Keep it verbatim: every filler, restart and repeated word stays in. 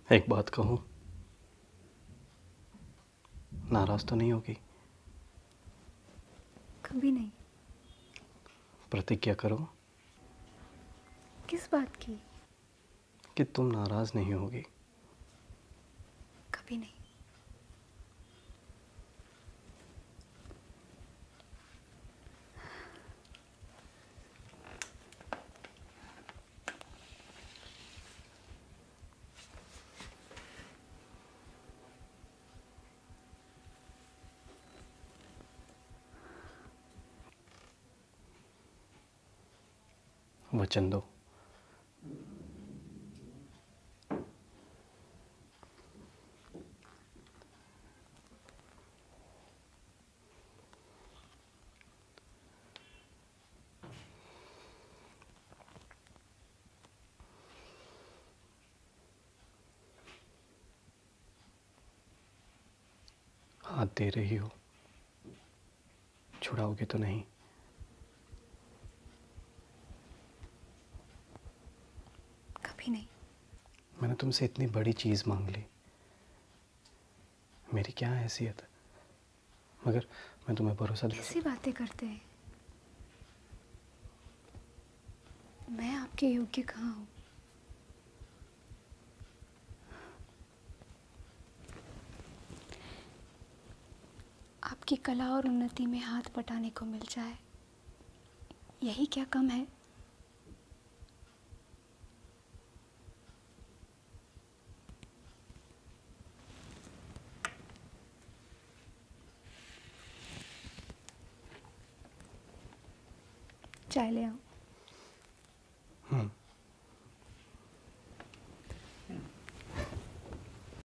एक बात कहूँ, नाराज तो नहीं होगी? कभी नहीं। प्रतिज्ञा करो किस बात की? कि तुम नाराज नहीं होगी। कभी नहीं। वचन दो। हाथ दे रही हो, छुड़ाओगे तो नहीं? कभी नहीं। मैंने तुमसे इतनी बड़ी चीज़ मांग ली, मेरी क्या हैसियत है, मगर मैं तुम्हें भरोसा दिला कैसी सकता। बातें करते हैं? मैं आपके योग्य कहाँ हूँ? आपकी कला और उन्नति में हाथ बटाने को मिल जाए, यही क्या कम है? चाय ले आओ। हम्म